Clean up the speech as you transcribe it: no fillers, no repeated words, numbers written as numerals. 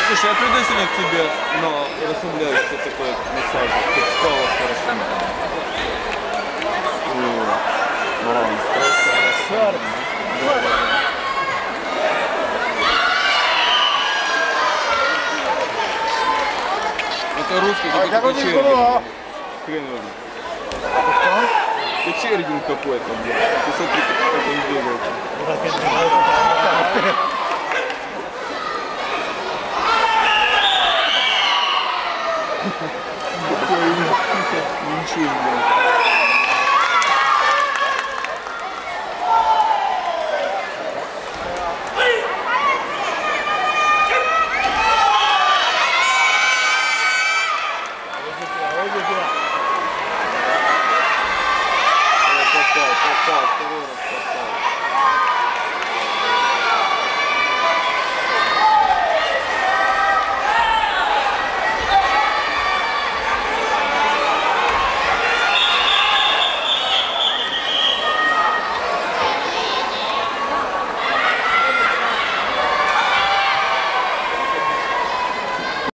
Слушай, я приду сегодня к тебе на расслабляющий такой массаж, как стало хорошо. Нормально, стресс. Это русский какой-то кочевник. Хрен его. Кочевник какой-то, блядь. Ты смотри, как он бегает.